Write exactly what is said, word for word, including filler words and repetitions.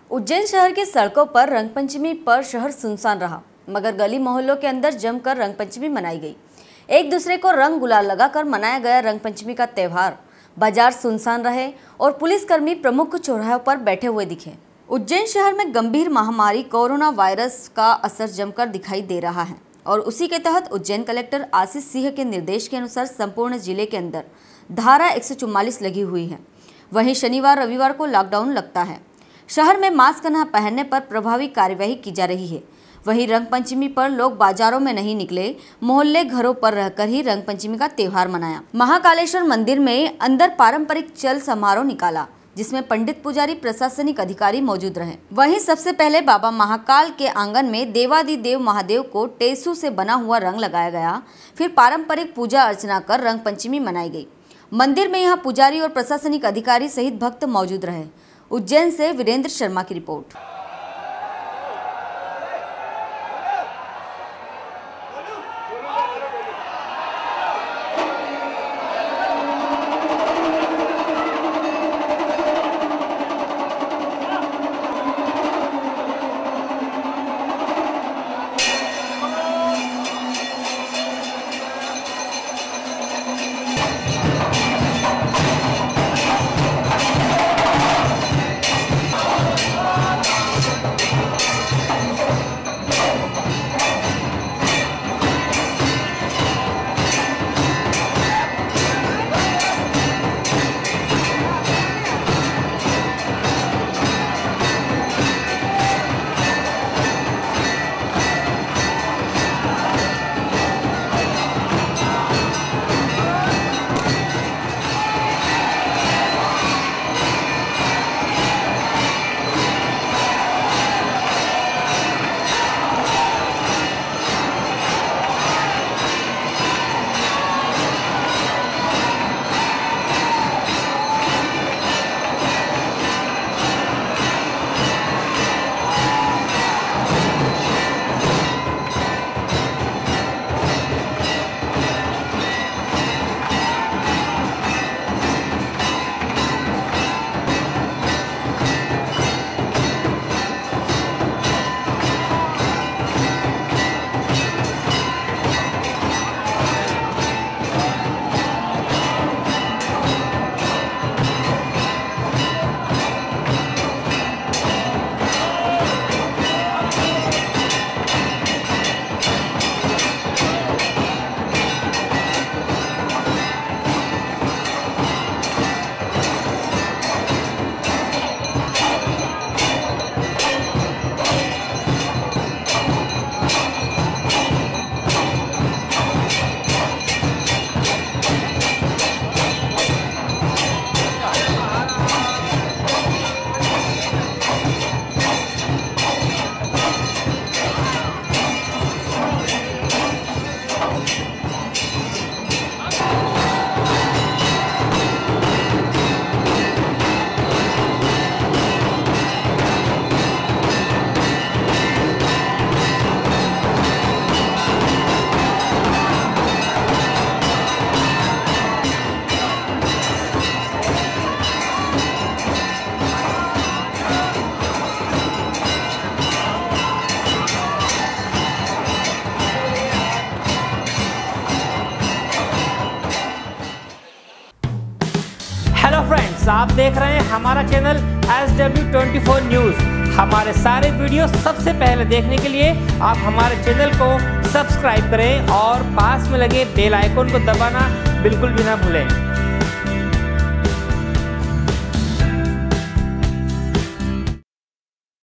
उज्जैन शहर की सड़कों पर रंगपंचमी पर शहर सुनसान रहा, मगर गली मोहल्लों के अंदर जमकर रंगपंचमी मनाई गई। एक दूसरे को रंग गुलाल लगाकर मनाया गया रंगपंचमी का त्यौहार। बाजार सुनसान रहे और पुलिसकर्मी प्रमुख चौराहों पर बैठे हुए दिखे। उज्जैन शहर में गंभीर महामारी कोरोना वायरस का असर जमकर दिखाई दे रहा है और उसी के तहत उज्जैन कलेक्टर आशीष सिंह के निर्देश के अनुसार संपूर्ण जिले के अंदर धारा एक सौ चौवालीस लगी हुई है। वहीं शनिवार रविवार को लॉकडाउन लगता है। शहर में मास्क न पहनने पर प्रभावी कार्यवाही की जा रही है। वहीं रंगपंचमी पर लोग बाजारों में नहीं निकले, मोहल्ले घरों पर रहकर ही रंगपंचमी का त्यौहार मनाया। महाकालेश्वर मंदिर में अंदर पारंपरिक चल समारोह निकाला, जिसमें पंडित पुजारी प्रशासनिक अधिकारी मौजूद रहे। वहीं सबसे पहले बाबा महाकाल के आंगन में देवादिदेव महादेव को टेसू से बना हुआ रंग लगाया गया। फिर पारंपरिक पूजा अर्चना कर रंगपंचमी मनाई गई। मंदिर में यहाँ पुजारी और प्रशासनिक अधिकारी सहित भक्त मौजूद रहे। उज्जैन से वीरेंद्र शर्मा की रिपोर्ट। हेलो फ्रेंड्स, आप देख रहे हैं हमारा channel S W twenty four news. हमारे सारे वीडियो सबसे पहले देखने के लिए आप हमारे चैनल को सब्सक्राइब करें और पास में लगे बेल आइकन को दबाना बिल्कुल भी ना भूलें।